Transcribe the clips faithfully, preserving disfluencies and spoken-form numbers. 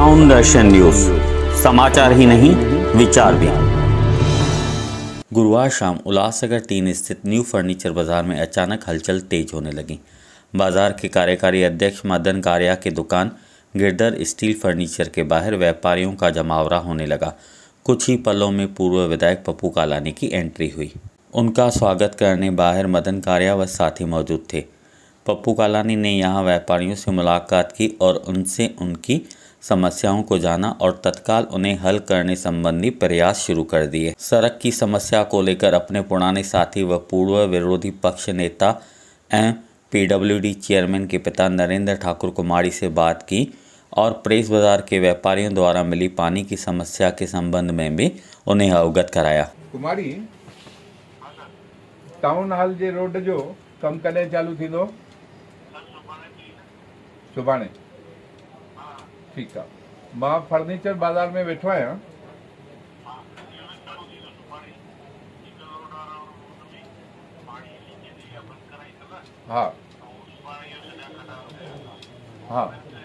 Town दर्शन news, समाचार ही नहीं विचार भी। गुरुवार शाम उल्लासनगर तीन स्थित न्यू फर्नीचर बाजार में अचानक हलचल तेज होने लगी। बाजार के कार्यकारी अध्यक्ष मदन कारिया की दुकान गिरधर स्टील फर्नीचर के बाहर व्यापारियों का जमावड़ा होने लगा। कुछ ही पलों में पूर्व विधायक पप्पू कालानी की एंट्री हुई। उनका स्वागत करने बाहर मदन कारिया व साथी मौजूद थे। पप्पू कालानी ने यहां व्यापारियों से मुलाकात की और उनसे उनकी समस्याओं को जाना और तत्काल उन्हें हल करने संबंधी प्रयास शुरू कर दिए। सड़क की समस्या को लेकर अपने पुराने साथी व पूर्व विरोधी पक्ष नेता एवं पीडब्ल्यूडी चेयरमैन के पिता नरेंद्र ठाकुर कुमारी से बात की और प्रेस बाजार के व्यापारियों द्वारा मिली पानी की समस्या के संबंध में भी उन्हें अवगत कराया। कुमारी, टाउन हॉल जे रोड जो कम कॾहिं चालू थींदो? सुभाणे। ठीकु आहे। मां फर्नीचर बाज़ार में वेठो आहियां। हा हा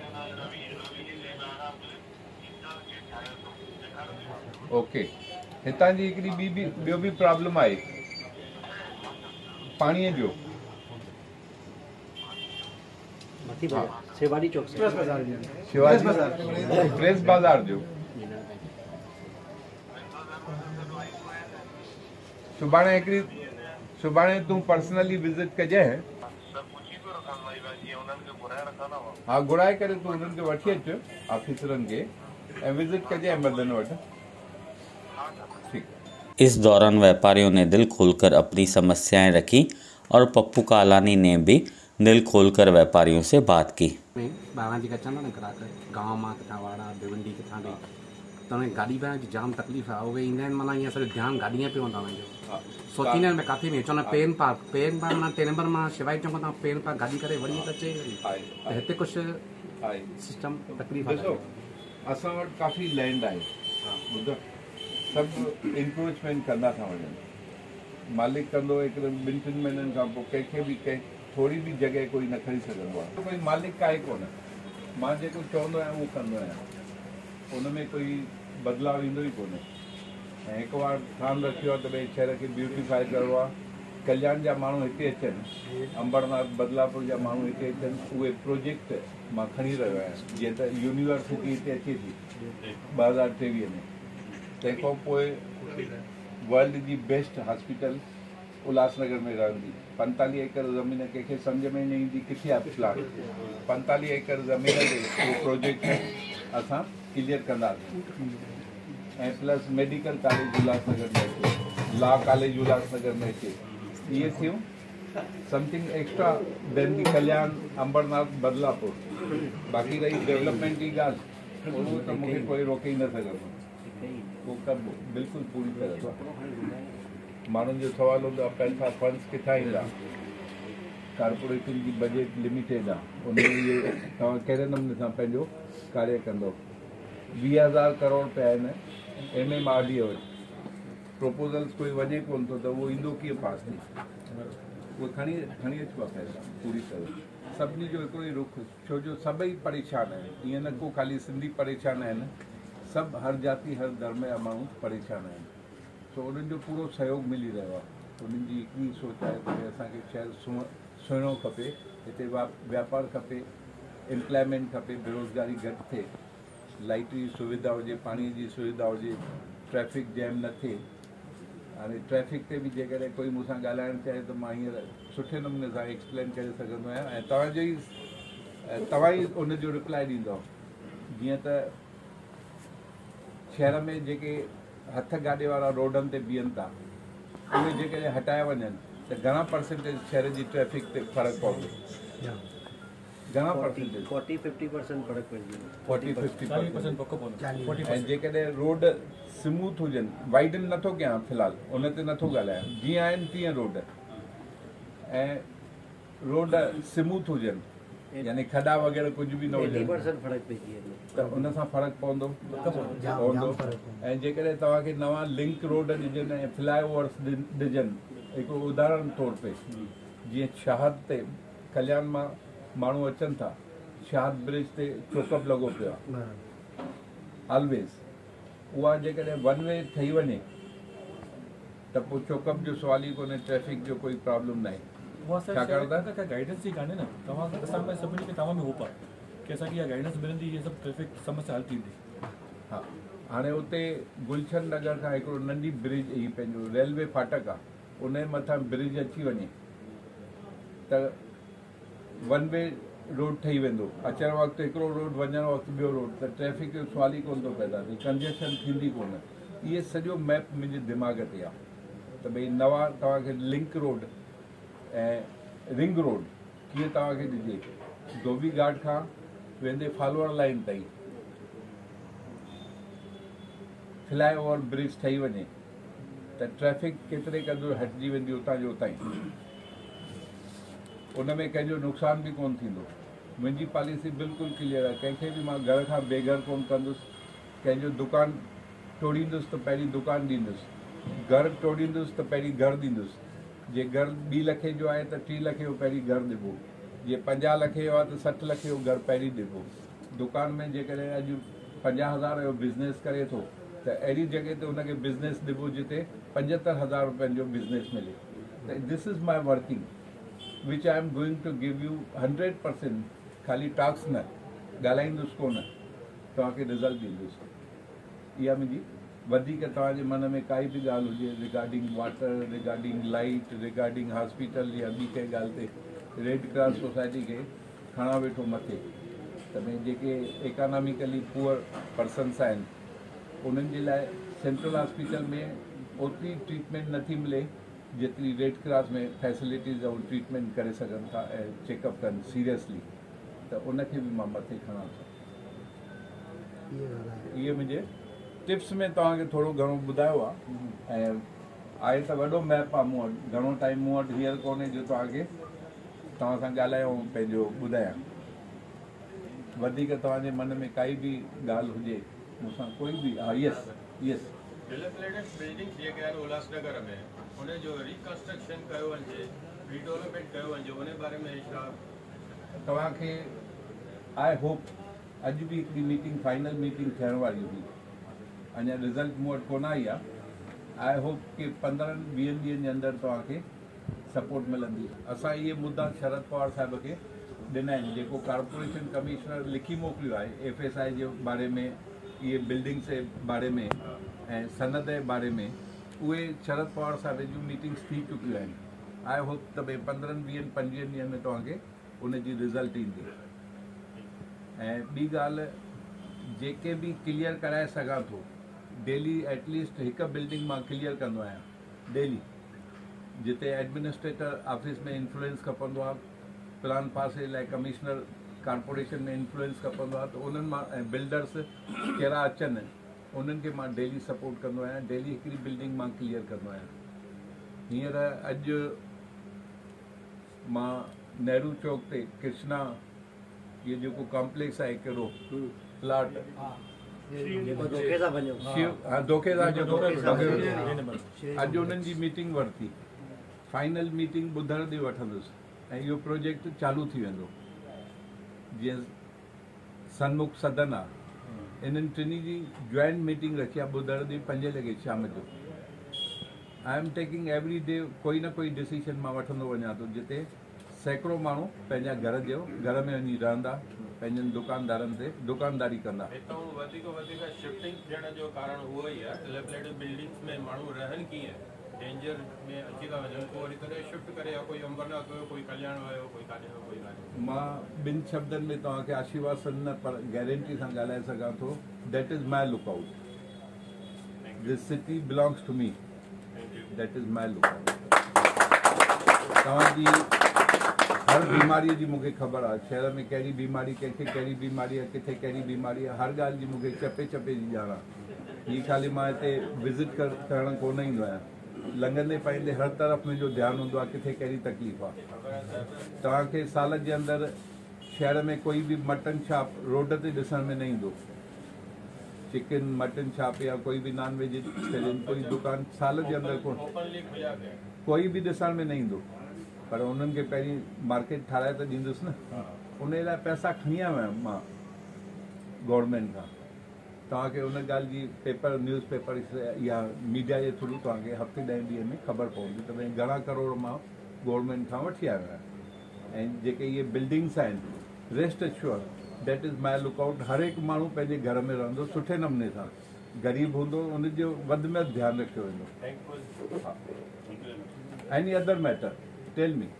ओके। हितां जी हिकिड़ी ॿी बि ॿियो बि प्रॉब्लम आहे पाणीअ जो। शिवाजी चौक शिवाजी प्रेस बाजार जो सुभाणे हिकिड़ी सुभाणे तूं पर्सनली विज़िट कजांइ। हा, घुराए करे तूं हुननि खे वठी अचु ऑफिसरनि खे ऐं विज़िट कजांइ मदन वटि। इस दौरान व्यापारियों ने दिल खोलकर अपनी समस्याएं रखी और पप्पू कालानी ने भी दिल खोलकर व्यापारियों से बात की। ॿाहिरां जेका अचनि न ग्राहक गांव मां किथां वाड़ा भिवंडी किथां बि त उन्हें गाॾी पाइण जी जाम तकलीफ़ आहे। उहे ईंदा आहिनि माना ईअं सॼो ध्यानु गाॾीअ पे हूंदो आहे। सोचींदा आहिनि किथे में चवंदा पेन पार्क पेन पार्क माना टे नंबर मां शिवाजी चौक तां पेन पार्क गाॾी करे वरी त अचे त हिते कुझु सिस्टम तकलीफ़ आहे। असां वटि काफ़ी लैंड आहे, ॿुधो सभु इंक्रोचमेंट कंदा था वञनि। मालिक कंदो हिकिड़े ॿिनि टिनि महीननि खां पोइ कंहिंखे बि कंहिं थोरी बि जॻह कोई न खणी सघंदो आहे। कोई मालिक आहे कोन। मां जेको चवंदो आहियां उहो कंदो आहियां, उन में कोई बदिलाव ईंदो ई कोन्हे। ऐं हिकु बार ध्यानु रखियो आहे त भई शहर खे ब्यूटीफाई करिणो आहे। कल्याण जा माण्हू हिते अचनि, अंबरनाथ बदलापुर जा माण्हू हिते अचनि। उहे प्रोजेक्ट मां खणी रहियो आहियां। जीअं त यूनिवर्सिटी हिते अचे थी ॿ हज़ार टेवीह में, तंहिंखां पोइ वर्ल्ड जी बेस्ट हॉस्पिटल उल्लासनगर में रहंदी। पंतालीह एकड़ ज़मीन कंहिंखे सम्झ में न ईंदी किथे आहे प्लाट। पंतालीह एकड़ ज़मीन ते उहो प्रोजेक्ट असां क्लियर कंदासीं। ऐं प्लस मेडिकल कॉलेज उल्लासनगर में अचे, लॉ कॉलेज उल्लासनगर में अचे। इहे थियूं something extra then the Kalyan Ambernath Badlapur. बाक़ी रही डेवलपमेंट जी ॻाल्हि, उहो त मूंखे कोई रोके ई न सघंदो। उहो कबो बिल्कुलु पूरी तरह। माण्हुनि जो सवाल हूंदो आहे पैसा फंड्स किथां ईंदा। कॉर्पोरेशन जी बजट लिमिटेड आहे, उन में इहे तव्हां कहिड़े नमूने सां पंहिंजो कार्य कंदो। वीह हज़ार करोड़ पिया आहिनि M M R D A वटि। प्रोपोज़ल्स कोई वञे कोन थो त उहो ईंदो कीअं पास थी। उहे खणी खणी अचिबा पैसा पूरी तरह। सभिनी जो हिकिड़ो ई रुख, छो जो सभई परेशान आहिनि। ईअं न को ख़ाली सिंधी परेशान आहिनि, सभु हर जाति हर धर्म जा माण्हू परेशान आहिनि। सो उन्हनि जो पूरो सहयोग मिली रहियो आहे। उन्हनि जी हिकिड़ी सोच आहे त असांखे शहर सुहिणो सुहिणो खपे, हिते वापारु खपे, एम्प्लॉयमेंट खपे, बेरोज़गारी घटि थिए, लाइट जी सुविधा हुजे, पाणीअ जी सुविधा हुजे, ट्रैफिक जैम न थिए। हाणे ट्रैफिक ते बि जेकॾहिं कोई मूंसां ॻाल्हाइणु चाहे त मां हींअर सुठे नमूने सां एक्सप्लेन करे सघंदो आहियां ऐं तव्हांजो ई तव्हां ई उनजो रिप्लाई ॾींदव। जीअं त शहर में जेके हथ गाॾे वारा रोडनि ते बीहनि था, उहे जेकॾहिं हटाया वञनि त घणा परसेंटेज शहर जी ट्रैफिक ते फ़र्क़ु पवंदो? घणा परसेंटेज? फोर्टी फिफ्टी परसेंट फ़र्क़ु पइजी वेंदो। Forty fifty percent. ऐं जेकॾहिं रोड स्मूथ हुजनि, वाइडन नथो कयां फ़िलहाल, उन ते नथो ॻाल्हायां, जीअं आहिनि तीअं रोड, ऐं रोड स्मूथ हुजनि, यानी खॾा वग़ैरह कुझु बि न हुजनि त उन सां फ़र्क़ु पवंदो पवंदो। ऐं जेकॾहिं तव्हांखे नवां लिंक रोड ॾिजनि ऐं फ्लाई ओवर्स ॾिजनि, हिकिड़ो उदाहरण तौर ते जीअं शहाद ते कल्याण मां माण्हू अचनि था, शहाद ब्रिज ते चोकअप लॻो पियो आहे। ऑलवेज उहा जेकॾहिं वन वे ठही वञे त पोइ चोकअप जो सुवाल ई कोन्हे, ट्रैफिक जो कोई प्रॉब्लम न आहे। छाकाणि त गाइडेंस ई कान्हे न तव्हां असां में सभिनी खे तव्हां में होप आहे की असांखे इहा गाइडेंस मिलंदी, इहे सभु ट्रैफिक समस्या हल थींदी। हा, हाणे उते गुलशन नगर खां हिकिड़ो नंढी ब्रिज, ही पंहिंजो रेलवे फाटक आहे, उन जे मथां ब्रिज अची वञे त वन वे रोड ठही वेंदो, अचण वक़्तु हिकिड़ो रोड, वञण वक़्तु ॿियो रोड, त ट्रैफिक जो सुवाल ई कोन थो पैदा थिए, कंजेशन थींदी कोन। इहे सॼो मैप मुंहिंजे दिमाग़ ते आहे त भई नवां तव्हांखे लिंक रोड ऐं रिंग रोड कीअं तव्हांखे ॾिजे, धोबी घाट खां वेंदे फॉलोअर लाइन ताईं फ्लाई ओवर ब्रिज ठही वञे त ट्रैफिक केतिरे क़दुरु हटिजी वेंदी उतां जो उतां ई, उन में कंहिंजो नुक़सान बि कोन थींदो। मुंहिंजी पॉलिसी बिल्कुलु क्लियर आहे, कंहिंखे बि मां घर खां बेघर कोन कंदुसि, कंहिंजो दुकानु तोड़ींदुसि त पहिरीं दुकानु ॾींदुसि, घरु तोड़ींदुसि त पहिरीं घरु ॾींदुसि। जे घरु ॿी लखे जो आहे त टी लखे जो पहिरीं घरु ॾिबो, जे पंजाह लखे जो आहे त सठि लखे जो घरु पहिरीं ॾिबो। दुकान में जेकॾहिं अॼु पंजाह हज़ार जो बिज़नेस करे थो त अहिड़ी जॻह ते हुनखे बिज़नेस ॾिबो जिते पंजहतरि हज़ार रुपयनि जो बिज़नेस मिले। त this is my working which I am going to give you hundred percent, ख़ाली टॉक्स न, ॻाल्हाईंदुसि कोन, तव्हांखे रिज़ल्ट ॾींदुसि। इहा मुंहिंजी वधीक तव्हांजे मन में काई बि ॻाल्हि हुजे regarding water, regarding light, regarding hospital या ॿी कंहिं ॻाल्हि ते, रेड क्रॉस सोसाइटी खे खणा वेठो मथे त भई जेके इकोनॉमिकली पुअर पर्सन्स आहिनि उन्हनि जे लाइ सेंट्रल हॉस्पिटल में ओतिरी ट्रीटमेंट नथी मिले जेतिरी रेड क्रॉस में फैसिलिटीज़ ऐं ट्रीटमेंट करे सघनि था ऐं चेकअप कनि सीरियसली, त उनखे बि मां मथे खणा थो। इहे मुंहिंजे टिप्स में तव्हांखे थोरो घणो ॿुधायो आहे, ऐं आहे त वॾो मैप आहे मूं वटि, घणो टाइम मूं वटि हींअर कोन्हे जो तव्हांखे तव्हां सां ॻाल्हायूं पंहिंजो ॿुधायां। वधीक तव्हांजे मन में काई बि ॻाल्हि हुजे मूंसां कोई बि, हा यस यस बिल्डिंग्स जेके आहिनि उल्हासनगर में उन जो रिकंस्ट्रक्शन कयो वञे, रिडेवलपमेंट कयो वञे, उन बारे में छा तव्हांखे आई होप, अॼु बि हिकिड़ी मीटिंग फाइनल मीटिंग थियण वारी हुई, अञा रिज़ल्ट मूं वटि कोन आई आहे। आई होप कि पंद्रहंनि वीहनि ॾींहंनि जे अंदरि तव्हांखे सपोर्ट मिलंदी। असां इहे मुद्दा शरद पवार साहिब खे ॾिना आहिनि, जेको कॉर्पोरेशन कमिश्नर लिखी मोकिलियो आहे एफ एस आई जे बारे में, इहे बिल्डिंग्स जे बारे में ऐं सनद जे बारे में, उहे शरद पवार साहिब जूं मीटिंग्स थी चुकियूं आहिनि। आई होप त भई पंद्रहंनि वीहनि पंजवीहनि ॾींहंनि में तव्हांखे उनजी रिज़ल्ट ईंदी। ऐं ॿी ॻाल्हि जेके बि क्लियर कराए सघां थो, डेली एटलीस्ट हिकु बिल्डिंग मां क्लियर कंदो आहियां डेली, जिते एडमिनिस्ट्रेटर ऑफिस में इन्फ्लुएंस खपंदो आहे, प्लान पास जे लाइ कमिश्नर कॉर्पोरेशन में इन्फ्लुएंस खपंदो आहे, त उन्हनि मां ऐं बिल्डर्स कहिड़ा अचनि उन्हनि खे मां डेली सपोर्ट कंदो आहियां, डेली हिकिड़ी बिल्डिंग मां क्लियर कंदो आहियां। हींअर अॼु मां नेहरू चौक ते कृष्णा, इहो जेको कॉम्प्लेक्स आहे हिकिड़ो प्लाट शिव, हा धोखेदार जेको, अॼु उन्हनि जी मीटिंग वरिती, फाइनल मीटिंग ॿुधर ॾे वठंदुसि ऐं इहो प्रोजेक्ट चालू थी वेंदो। जीअं सन्मुख सदन आहे, इन्हनि टिनी जी जॉइंट मीटिंग रखी आहे ॿुधर ॾींहुं पंजे लॻे शाम जो। I am taking every day कोई न कोई डिसीशन मां वठंदो वञा थो, जिते सैकड़ो माण्हू पंहिंजा घर जो घर में वञी रहंदा, पंहिंजनि दुकानदारनि ते दुकानदारी कंदा। हितां वधीक वधीक शिफ्टिंग थियण जो कारण उहो ई आहे, डिलेपरेटेड बिल्डिंग्स में माण्हू रहनि कीअं, डेंजर में अची था वञनि, पोइ वरी करे शिफ्ट करे, या कोई अंबरनाथ वियो, कोई कल्याण वियो, कोई काॾे वियो, कोई काॾे। मां ॿिनि शब्दनि में तव्हांखे आशीर्वासन न पर गारंटी सां ॻाल्हाए सघां थो, that is my lookout, this city belongs to me, that is my lookout. तव्हांजी हर बीमारीअ जी मूंखे ख़बर आहे, शहर में कहिड़ी बीमारी, कंहिंखे कहिड़ी बीमारी आहे, किथे कहिड़ी बीमारी आहे, हर ॻाल्हि जी मूंखे चपे चपे जी ॼाण आहे। हीअ ख़ाली मां हिते विज़िट कर करणु कोन ईंदो आहियां, लंघंदे पाईंदे हर तरफ़ मुंहिंजो ध्यानु हूंदो आहे किथे कहिड़ी तकलीफ़ आहे। तव्हांखे साल जे अंदरि शहर में कोई बि मटन शॉप रोड ते ॾिसण में न ईंदो, चिकन मटन शॉप या कोई बि नॉन वेजिटेरियन कोई दुकान साल जे अंदरि कोन कोई बि ॾिसण में न ईंदो, पर उन्हनि खे पहिरीं मार्केट ठाराए त ॾींदुसि न, उन लाइ पैसा खणी आयो आहियां मां गवर्नमेंट खां। तव्हांखे उन ॻाल्हि जी पेपर न्यूज़ पेपर या मीडिया जे थ्रू तव्हांखे हफ़्ते ॾहें ॾींहं में ख़बर पवंदी त भई घणा करोड़ मां गवर्नमेंट खां वठी आयो आहियां। ऐं जेके इहे बिल्डिंग्स आहिनि rest assure that is my lookout. हर हिकु माण्हू पंहिंजे घर में रहंदो सुठे नमूने सां, ग़रीब हूंदो उनजो वधि में वधि ध्यानु रखियो वेंदो। हा any other matter tell me.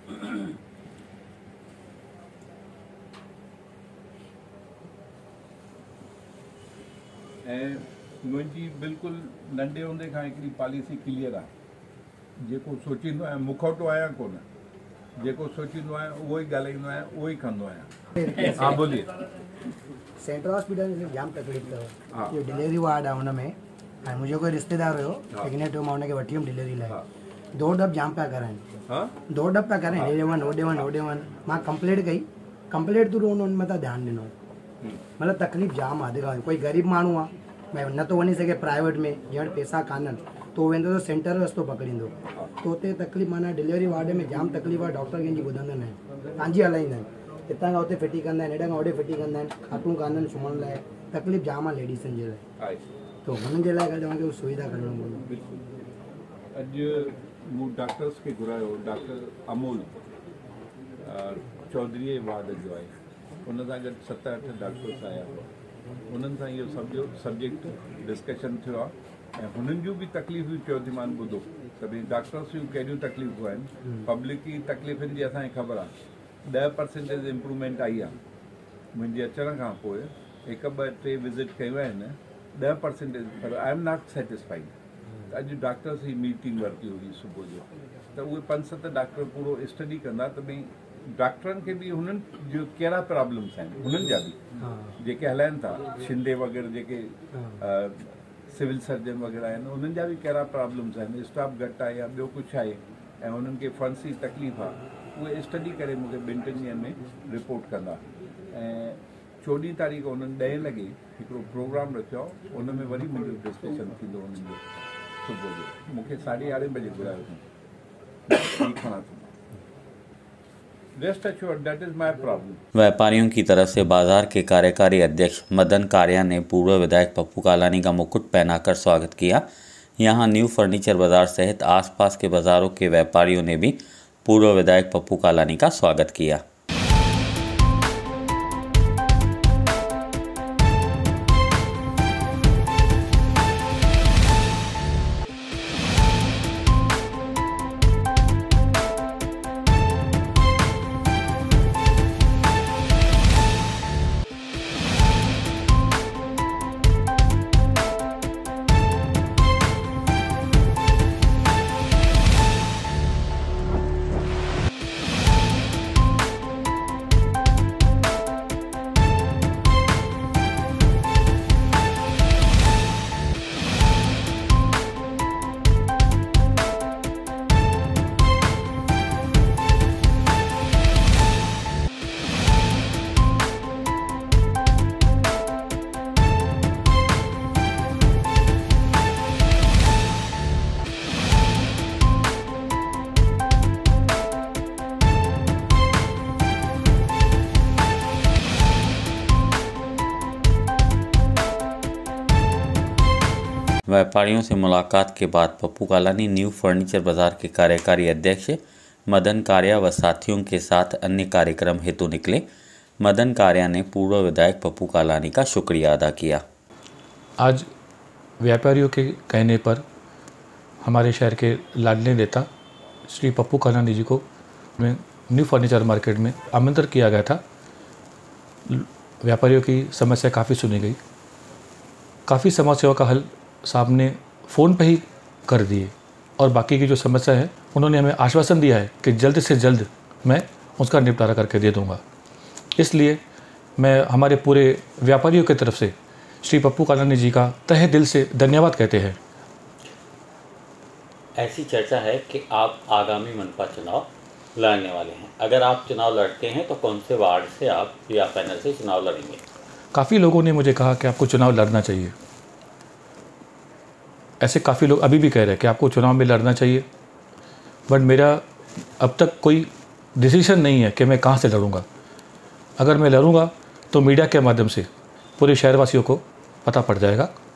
ऐं मुंहिंजी बिल्कुलु नंढे हूंदे खां हिकिड़ी पॉलिसी क्लियर आहे, जेको सोचींदो आहियां मुखौटो आहियां कोन, जेको सोचींदो आहियां उहो ई ॻाल्हाईंदो आहियां, उहो ई कंदो आहियां। हा बोलिए। सेंट्रल हॉस्पिटल में जाम तकलीफ़ अथव, इहो डिलीवरी वार्ड आहे, हुन में ऐं मुंहिंजो कोई रिश्तेदार हुयो प्रेगनेंट हुयो, मां हुनखे वठी वियुमि डिलीवरी लाइ। दौड़ डप जाम पिया कराइनि, दौड़ डप पिया कराइनि, हेॾे वञ होॾे वञ होॾे वञ। मां कंप्लेंट कई, कंप्लेंट थ्रू उन्हनि मथां ध्यानु ॾिनो। मतिलबु तकलीफ़ जाम आहे। अॼुकल्ह कोई ग़रीब माण्हू आहे, भई न थो वञी सघे प्राइवेट में, ॼण पैसा कान्हनि त उहो वेंदो त सेंटर रस्तो पकड़ींदो, त उते तकलीफ़ माना डिलीवरी वार्ड में जाम तकलीफ़ आहे। डॉक्टर कंहिंजी ॿुधंदा न आहिनि, पंहिंजी हलाईंदा आहिनि, हितां खां हुते फिटी कंदा आहिनि, हेॾा खां होॾे फिटी कंदा आहिनि, खाटूं कान्हनि सुम्हण लाइ, तकलीफ़ जाम आहे लेडीसनि जे लाइ। त हुननि जे लाइ तव्हांखे सुविधा करणो पवंदो। अॼु मूं डॉक्टर्स खे घुरायो, डॉक्टर अमोल चौधरी वार्ड जो आहे, हुन सां गॾु सत अठ डॉक्टर्स आया हुआ, उन्हनि सां इहो सब्जो सब्जेक्ट डिस्कशन थियो आहे ऐं हुननि जूं बि तकलीफ़ूं चयो थी मां ॿुधो सभिनी डॉक्टर्स जूं कहिड़ियूं तकलीफ़ूं आहिनि। पब्लिक जी तकलीफ़ुनि जी असांखे ख़बर आहे, ॾह परसेंटेज इम्प्रूवमेंट आई आहे मुंहिंजे अचण खां पोइ। हिकु ॿ टे विज़िट कयूं आहिनि, ॾह परसेंटेज, पर आई एम नॉट सेटिस्फाइड। अॼु डॉक्टर्स जी मीटिंग वरिती हुई सुबुह जो, त उहे पंज सत डॉक्टर पूरो स्टडी कंदा त भई डॉक्टरनि खे बि हुननि जो कहिड़ा प्रॉब्लम्स आहिनि, हुननि जा बि जेके हलाइनि था, शिंदे वग़ैरह जेके सिविल सर्जन वग़ैरह आहिनि, उन्हनि जा बि कहिड़ा प्रॉब्लम्स आहिनि, स्टाफ घटि आहे या ॿियो कुझु आहे, ऐं उन्हनि खे फंड्स जी तकलीफ़ आहे, उहे स्टडी करे मूंखे ॿिनि टिनि ॾींहंनि में रिपोर्ट कंदा। ऐं चोॾहीं तारीख़ उन्हनि ॾहें लॻे हिकिड़ो प्रोग्राम रखियो, उन में वरी मुंहिंजो डिस्कशन थींदो उन्हनि जो सुबुह जो। मूंखे साढे यारहें बजे घुरायो अथऊं, खणा थो। Rest assured, that is my problem. व्यापारियों की तरफ से बाजार के कार्यकारी अध्यक्ष मदन कारिया ने पूर्व विधायक पप्पू कालानी का मुकुट पहनाकर स्वागत किया। यहां न्यू फर्नीचर बाजार सहित आसपास के बाजारों के व्यापारियों ने भी पूर्व विधायक पप्पू कालानी का स्वागत किया। व्यापारियों से मुलाकात के बाद पप्पू कालानी न्यू फर्नीचर बाजार के कार्यकारी अध्यक्ष मदन कारिया व साथियों के साथ अन्य कार्यक्रम हेतु निकले। मदन कारिया ने पूर्व विधायक पप्पू कालानी का शुक्रिया अदा किया। आज व्यापारियों के कहने पर हमारे शहर के लाडले नेता श्री पप्पू कालानी जी को न्यू फर्नीचर मार्केट में आमंत्रित किया गया था। व्यापारियों की समस्या काफ़ी सुनी गई, काफ़ी समस्याओं का हल साहब ने फ़ोन पे ही कर दिए और बाकी की जो समस्या है उन्होंने हमें आश्वासन दिया है कि जल्द से जल्द मैं उसका निपटारा करके दे दूंगा। इसलिए मैं हमारे पूरे व्यापारियों की तरफ से श्री पप्पू कालानी जी का तहे दिल से धन्यवाद कहते हैं। ऐसी चर्चा है कि आप आगामी मनपा चुनाव लड़ने वाले हैं। अगर आप चुनाव लड़ते हैं तो कौन से वार्ड से आप या पैनल से चुनाव लड़ेंगे? काफ़ी लोगों ने मुझे कहा कि आपको चुनाव लड़ना चाहिए। ऐसे काफ़ी लोग अभी भी कह रहे हैं कि आपको चुनाव में लड़ना चाहिए, बट मेरा अब तक कोई डिसीजन नहीं है कि मैं कहाँ से लड़ूंगा। अगर मैं लड़ूंगा तो मीडिया के माध्यम से पूरे शहरवासियों को पता पड़ जाएगा।